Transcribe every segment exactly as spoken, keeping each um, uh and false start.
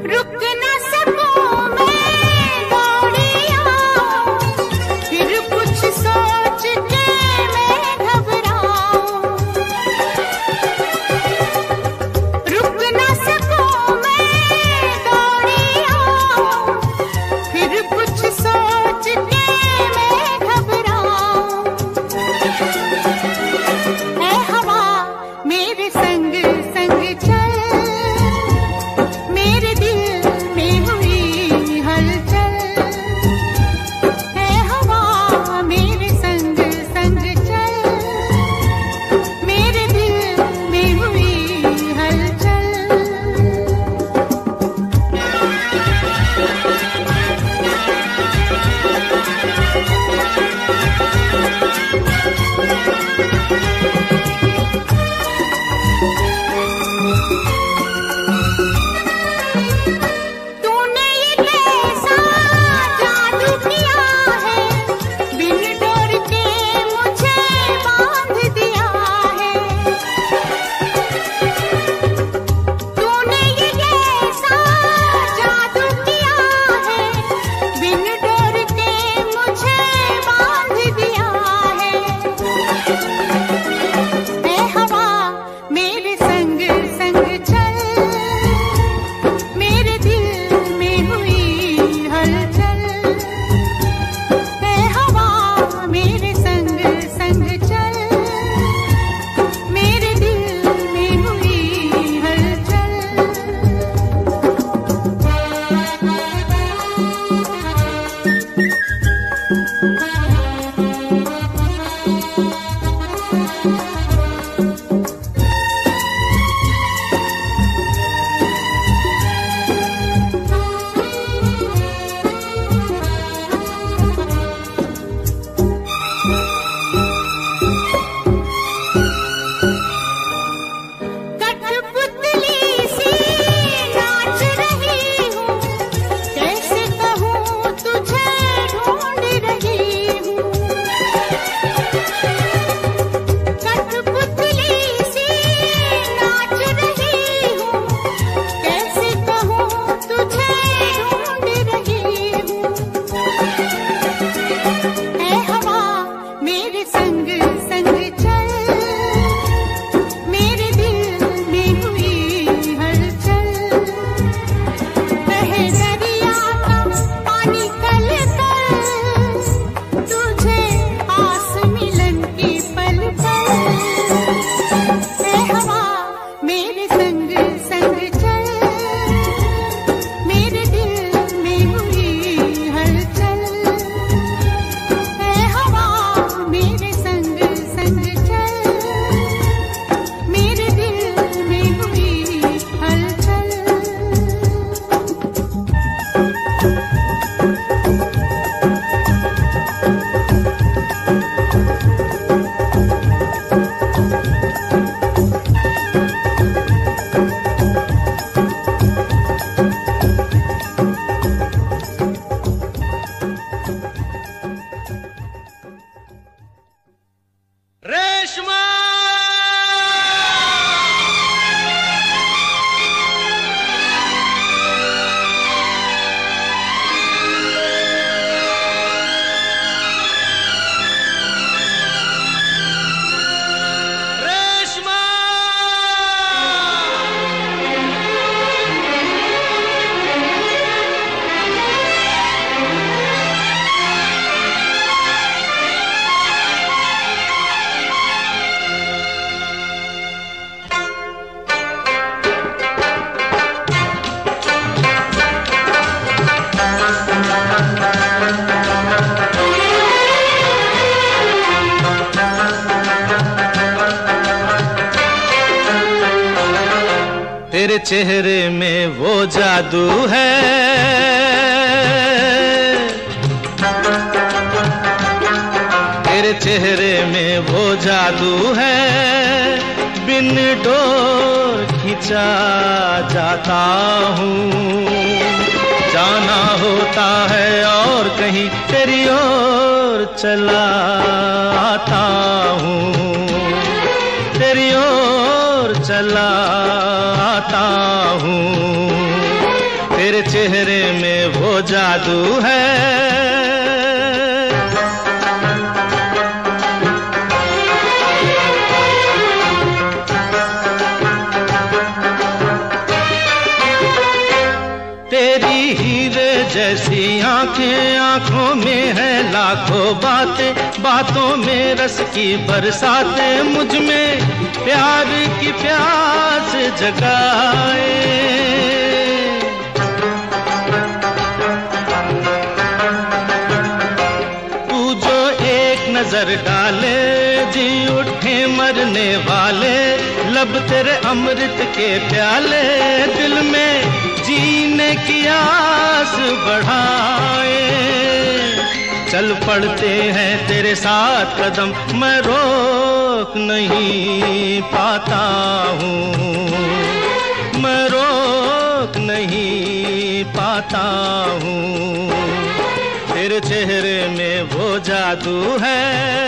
तेरे चेहरे में वो जादू है, तेरे चेहरे में वो जादू है, बिन डोर खिंचा जाता हूँ। जाना होता है और कहीं तेरी ओर चला आता हूँ, तेरी ओर चला आता हूँ। चेहरे में वो जादू है। तेरी हीरे जैसी आंखें, आंखों में है लाखों बातें, बातों में रस की बरसातें, मुझ में प्यार की प्यास जगाए। तू जो एक नजर डाले जी उठे मरने वाले, लब तेरे अमृत के प्याले दिल में जीने की आस बढ़ाए। चल पड़ते हैं तेरे साथ कदम, मैं रोक नहीं पाता हूँ, मैं रोक नहीं पाता हूँ। तेरे चेहरे में वो जादू है।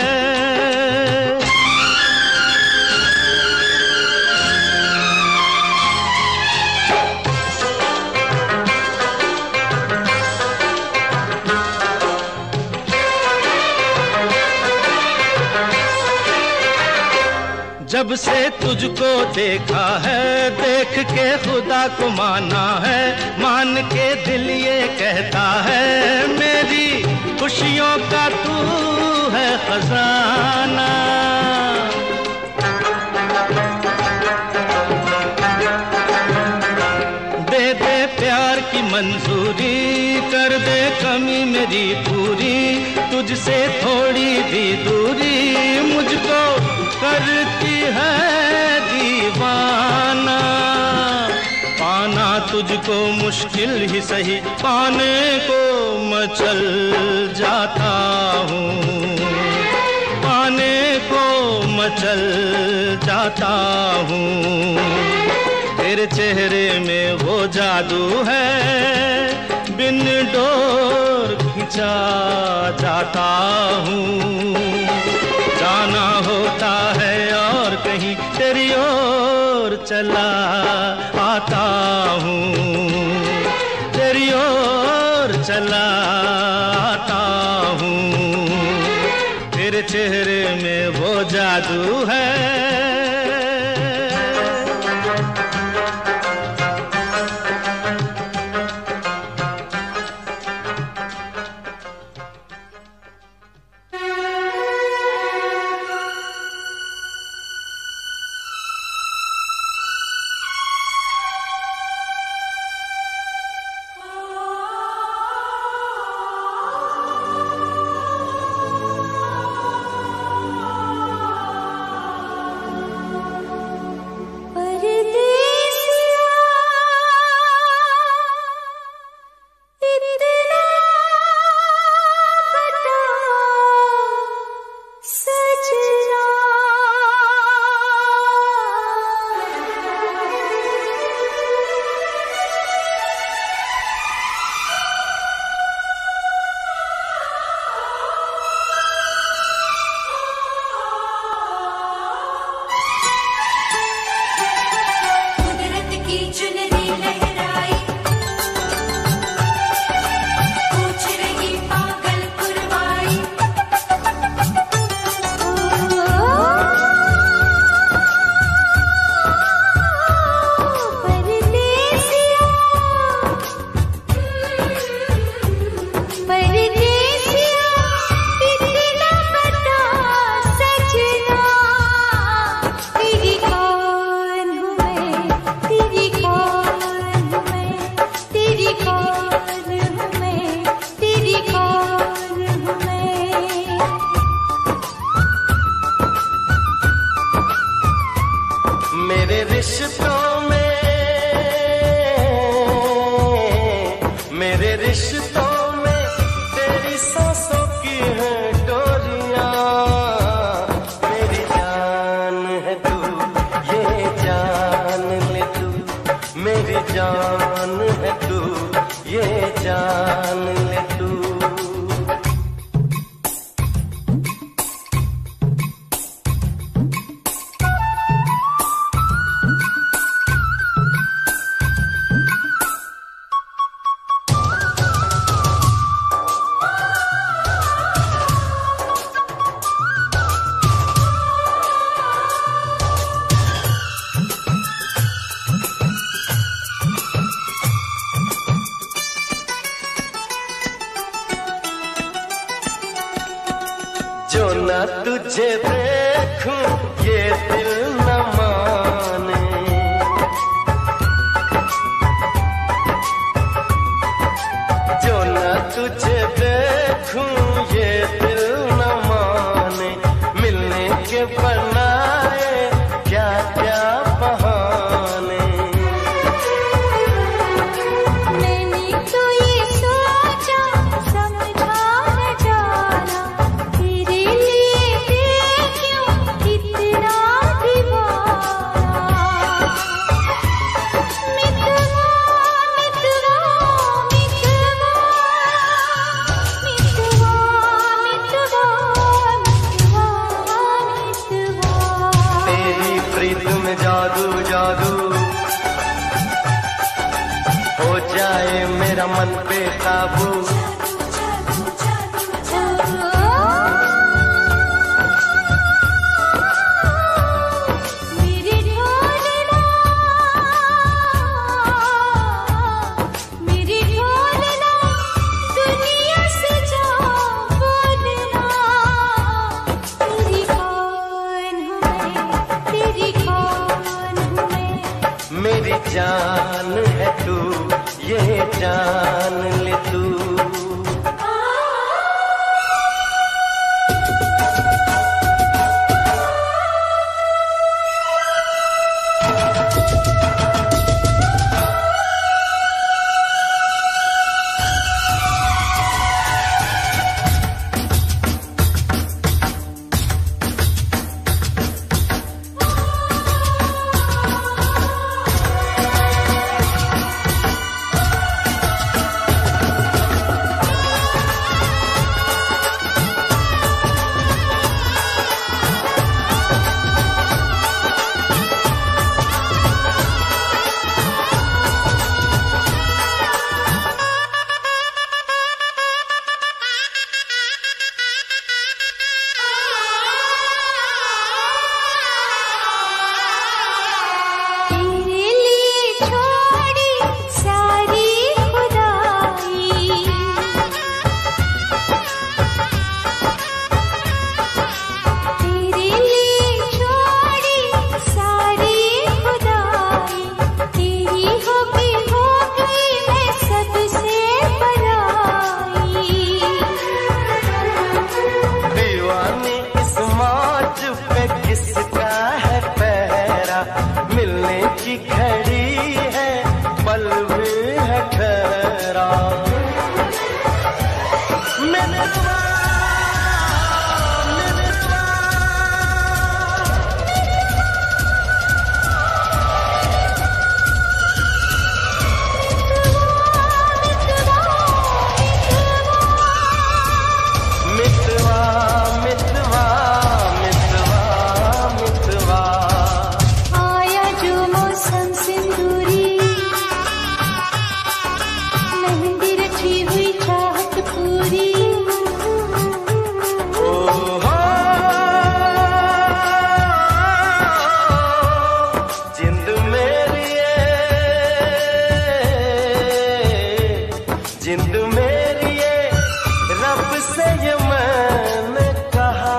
जब से तुझको देखा है, देख के खुदा को माना है, मान के दिल ये कहता है मेरी खुशियों का तू है खजाना। दे दे प्यार की मंजूरी, कर दे कमी मेरी पूरी, तुझसे थोड़ी भी दूरी मुझको करती है दीवाना। पाना तुझको मुश्किल ही सही, पाने को मचल जाता हूँ, पाने को मचल जाता हूँ। तेरे चेहरे में वो जादू है, बिन डोर खिंचा जाता हूँ। जाना होता है और कहीं तेरी ओर चला आता हूँ, तेरी ओर चला आता हूँ। तेरे चेहरे में वो जादू है। ना तुझे देखूं ये दिल न माने, जो ना तुझे देखूं ये दिल न माने, मिलने के बनाए क्या क्या बहाने। मैंने तो ये सोचा समझा न जाना, तेरे लिए क्यों इतना दीवाना। मितवा मितवा मितवा मितवा मितवा मितवा मितवा। तेरी प्रीत में जादू जादू हो जाए मेरा मन पे काबू। मेरे ढोलना मेरे ढोलना दुनिया से जा बोलना, तेरी कौन हूँ मैं, तेरी कौन हूँ मैं। मेरी जान है तू ये जान ले तू। तेरे लिए छोड़ी सारी खुदाई, तेरे लिए छोड़ी सारी खुदाई, तेरी होके हो गई मैं सबसे पराई। दीवानी इस मौज पे किसका है पहरा, मिलने की घड़ी है पल भी है ठहरा। मितवा मितवा मितवा मितवा मितवा मितवा। आया जो मौसम सिंदूरी, मेहंदी रची हुई चाहत पूरी। ओ हो जिंद मेरी ये जिंद मेरी ये रब से ये मैंने कहा,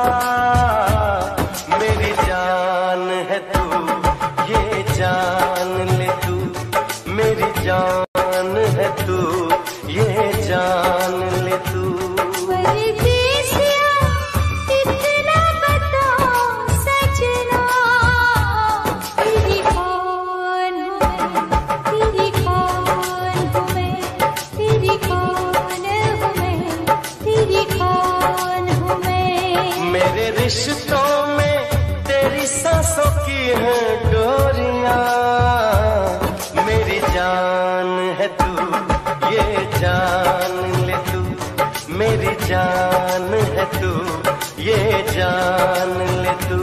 मेरी जान है तू ये जान ले तू। मेरी जान है तू ये जान ले तू। परदेसिया इतना बता सजना, तेरी कौन हूँ मैं, तेरी कौन हूँ मैं, तेरी कौन हूँ मैं, तेरी कौन हूँ मैं। मेरे रिश्तों में तेरी सांसों की है डोरियां, मेरी जान है तू ये जान ले तू। मेरी जान है तू ये जान ले तू।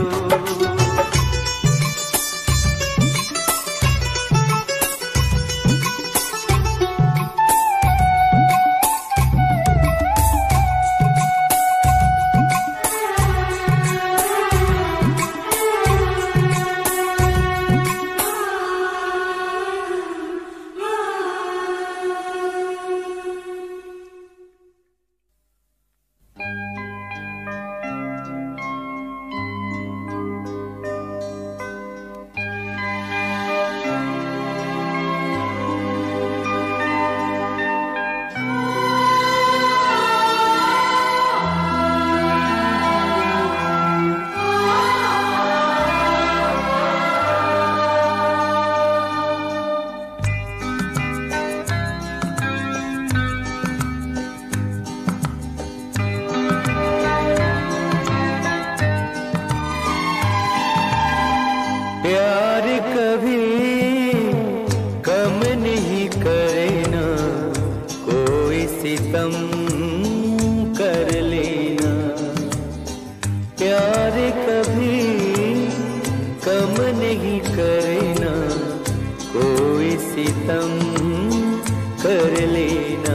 लेना।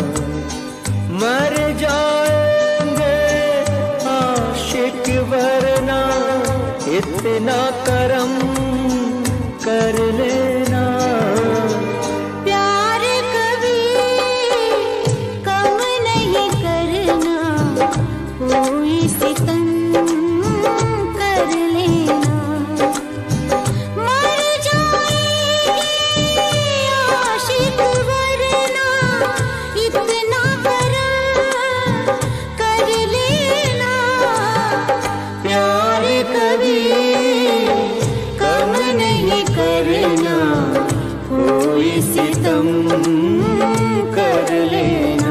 मर जाएंगे आशिक वरना इतना करम कर लेना। प्यार कभी कम नहीं करना, कोई सितम कर लेना। मर जाएंगे आशिक वरना इतना करम कर लेना। प्यार कभी कम नहीं करना, कोई सितम कर लेना।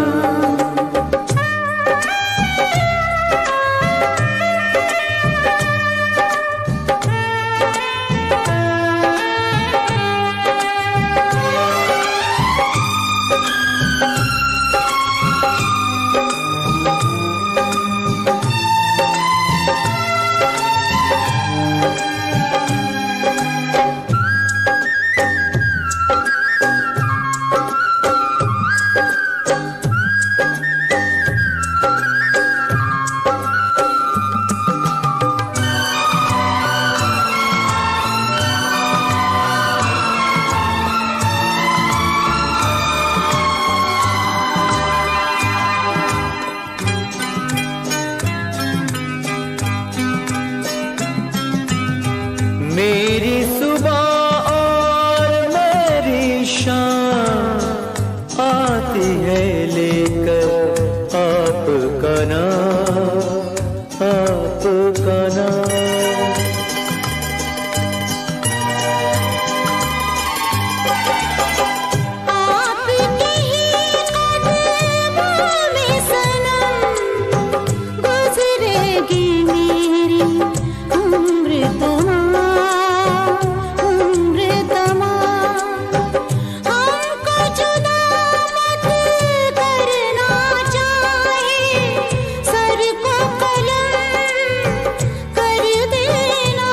मेरी सुबह और मेरी शाम आती है लेकर आपका नाम, आपका नाम। आपके ही कदमों में सनम गुजरेगी मेरी उम्र तमाम, उम्र तमाम। हमको जुदा मत करना चाहे, सर को कलम कर देना।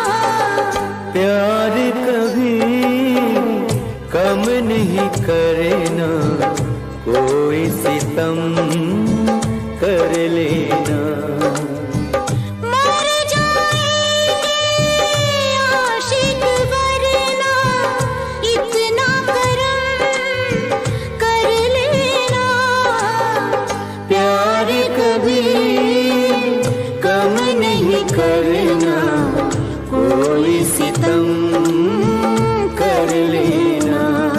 प्यार कभी कम नहीं करना, कोई सितम कर लेना। मर जाएंगे आशिक वरना इतना करम कर लेना। प्यार कभी कम नहीं करना, कोई सितम कर लेना।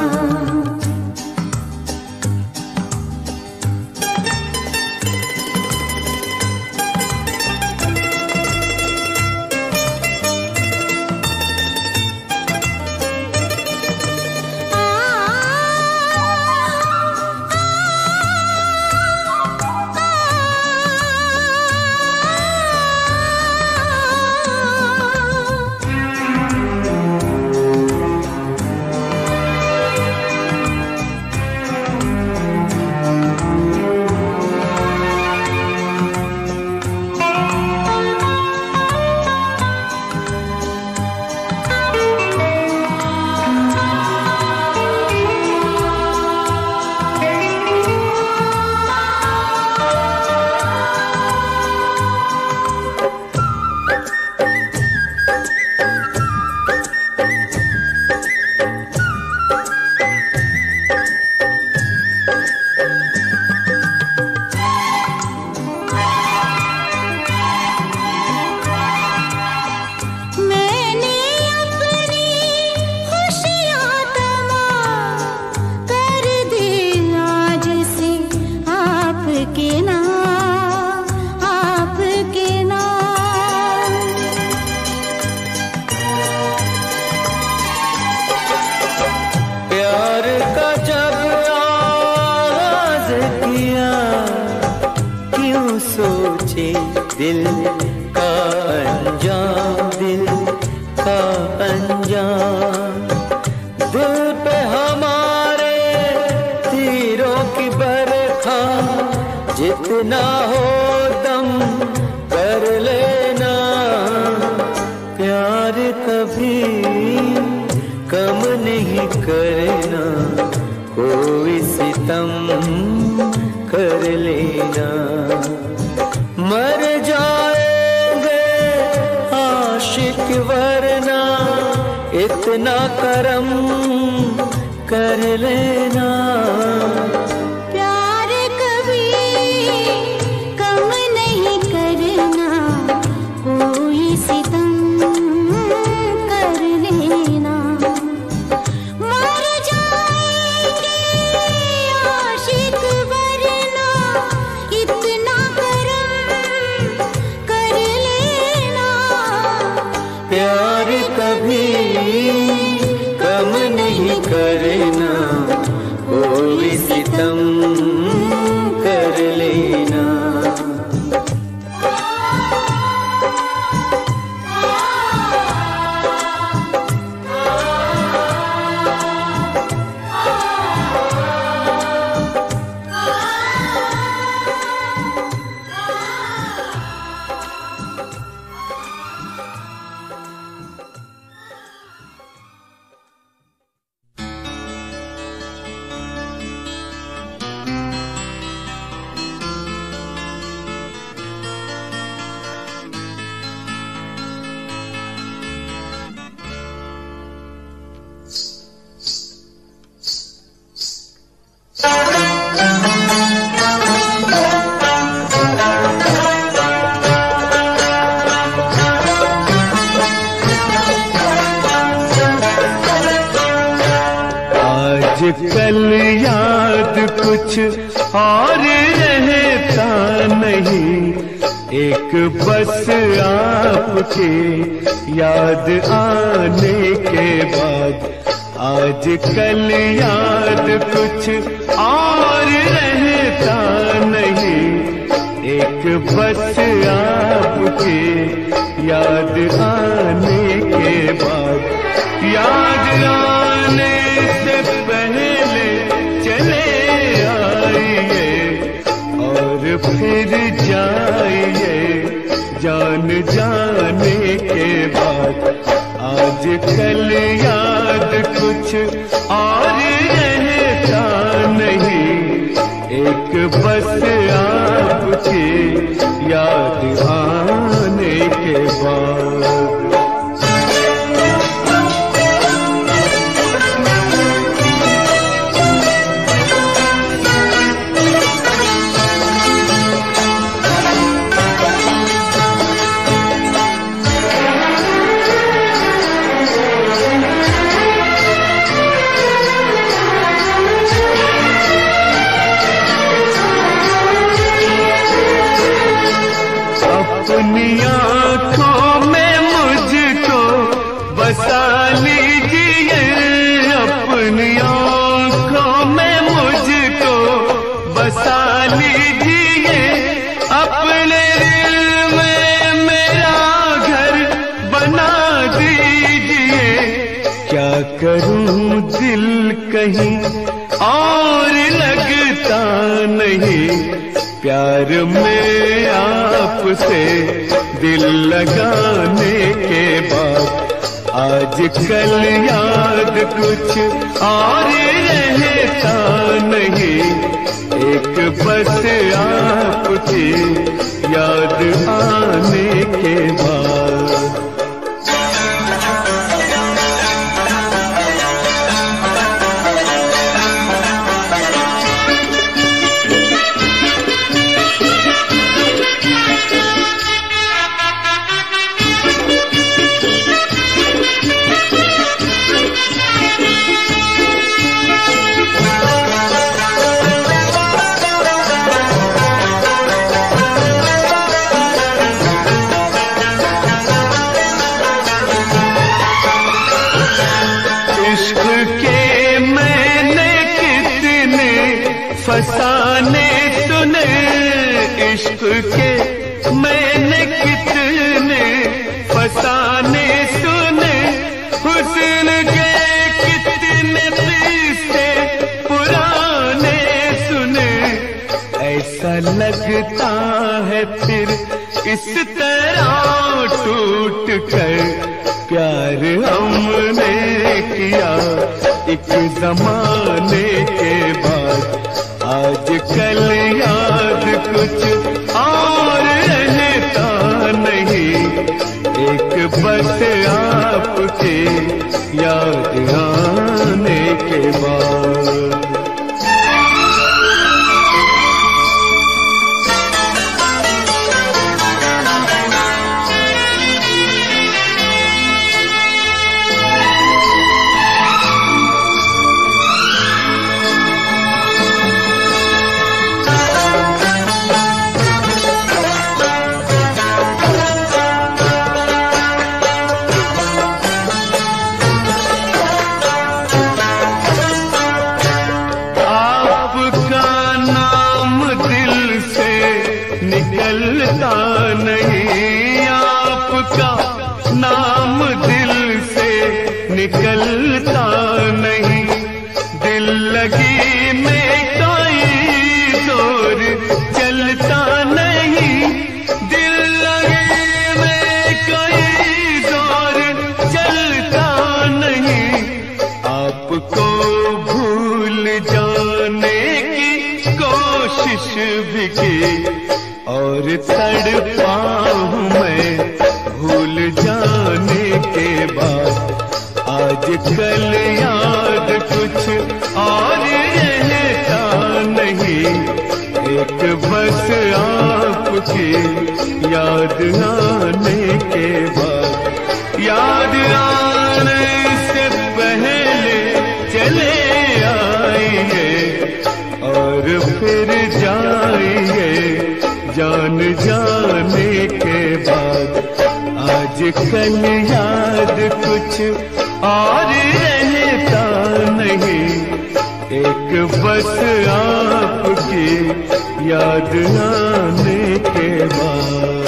मैंने अपनी खुशियाँ तमाम कर दी आज से आपके नाम, आपके नाम। प्यार का जब आगाज किया, क्यों सोचे दिल का अंजाम, दिल का अंजाम। दिल पे हमारे तीरों की बरखा जितना हो दम कर लेना। प्यार कभी कम नहीं करना, कोई सितम सितम कर लेना। मर जाएंगे आशिक वरना इतना करम कर लेना। प्यार कभी कम नहीं करना, कोई सितम कर लेना। मर जाएंगे आशिक वरना इतना करम कर लेना। प्यार कभी कम नहीं करना, कोई सितम कर लेना। कल याद कुछ और रहता नहीं, एक बस आपके याद आने के बाद। आज कल याद कुछ और रहता नहीं, एक बस आपके याद आने के बाद। याद आने से पहले चले आइए और फिर जाइए जान जाने के बाद। आज कल याद कुछ और रहता नहीं, एक बस आपके याद आने के बाद। अपनी आँखों में मुझको बसा लीजिए, अपनी आँखों में मुझको बसा लीजिए। अपने दिल में मेरा घर बना दीजिए। क्या करूं दिल कहीं और लगता नहीं, प्यार में आपसे दिल लगाने के बाद। आज कल याद कुछ और रहता नहीं, एक बस आपकी याद आने के बाद। फसाने सुने इश्क के मैंने कितने फसाने सुने, हुस्न के कितने किस्से पुराने सुने। ऐसा लगता है फिर इस तरह टूट कर प्यार हमने किया एक जमाने के बाद। आज कल याद कुछ और रहता नहीं, एक बस आपके याद आने के बाद। निकलता नहीं, आपका नाम दिल से निकलता नहीं, दिल लगी में कोई जोर चलता नहीं, दिल लगी में कोई जोर चलता नहीं, आपको भूल जाने की कोशिश भी की और तड़पा हूँ मैं भूल जाने के बाद। आज कल याद कुछ और रहता नहीं, एक बस आपकी याद आने के बाद। याद आने से पहले चले आएंगे और फिर जाएंगे जान जाने के बाद। आज कल याद कुछ और रहता नहीं, एक बस आपकी याद आने के बाद।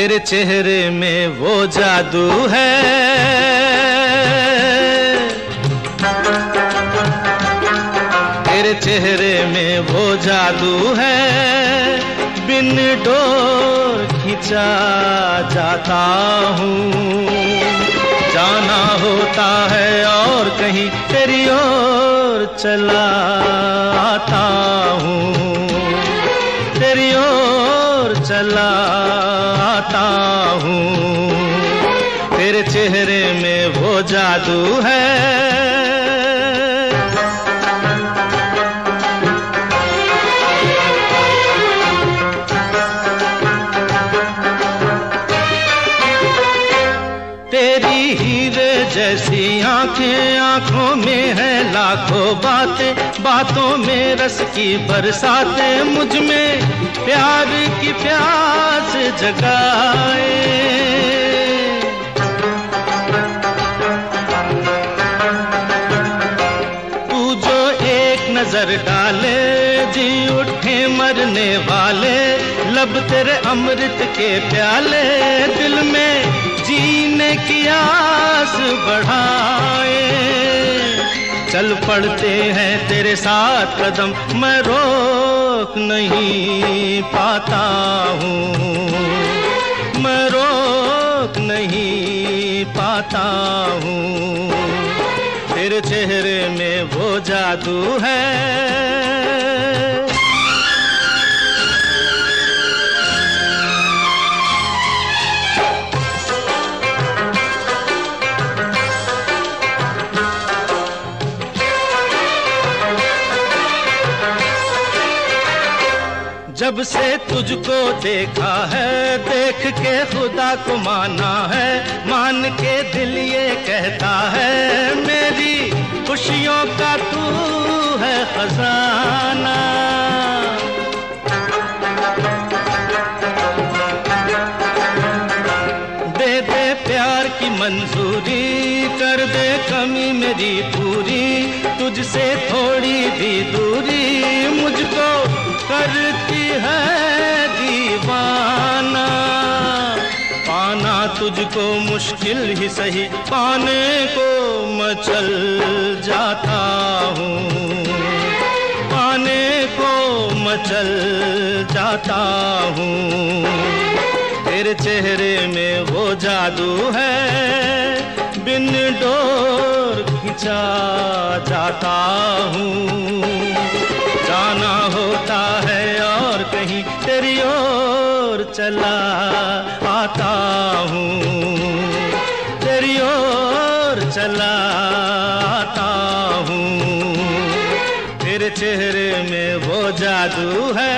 तेरे चेहरे में वो जादू है, तेरे चेहरे में वो जादू है, बिन डोर खिंचा जाता हूँ। जाना होता है और कहीं तेरी ओर चला आता हूँ, तेरी ओर चला आता हूँ। तेरे चेहरे में वो जादू है। तेरी हीरे जैसी आंखें, आंखों में है लाखों बातें, बातों में रस की बरसातें, मुझ में प्यार की प्यास जगाए। तू जो एक नजर डाले जी उठे मरने वाले, लब तेरे अमृत के प्याले, दिल में जीने की आस बढ़ाए। चल पड़ते हैं तेरे साथ कदम, मैं रोक नहीं पाता हूँ, मैं रोक नहीं पाता हूँ। तेरे चेहरे में वो जादू है। जब से तुझको देखा है, देख के खुदा को माना है, मान के दिल ये कहता है, मेरी खुशियों का तू है खजाना। दे दे प्यार की मंजूरी, कर दे कमी मेरी पूरी, तुझसे थोड़ी भी दूरी मुझको करती है दीवाना। पाना तुझको मुश्किल ही सही, पाने को मैं चल जाता हूँ, पाने को मैं चल जाता हूँ। तेरे चेहरे में वो जादू है, बिन डोर खिंचा जाता हूँ। जाना होता है और कहीं तेरी ओर चला आता हूँ, तेरी ओर चला आता हूँ। तेरे चेहरे में वो जादू है।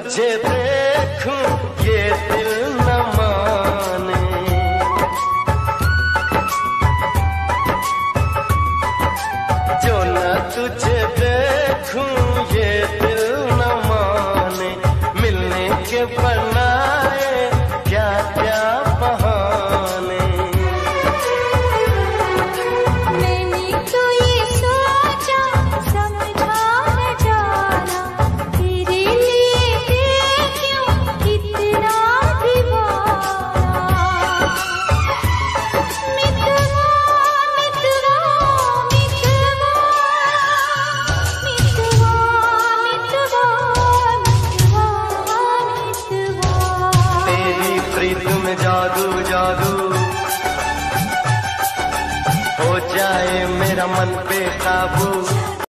तुझे देखूं ये दिल न माने, जो न तुझे देखूं ये दिल न माने, मिलने के बनाए क्या क्या बहाने। मैंने तो ये सोचा समझा न जाना, तेरे लिए क्यों इतना दीवाना। मितवा मितवा मितवा मितवा मितवा मितवा मितवा। तेरी प्रीत में जादू जादू हो जाए मेरा मन पे काबू।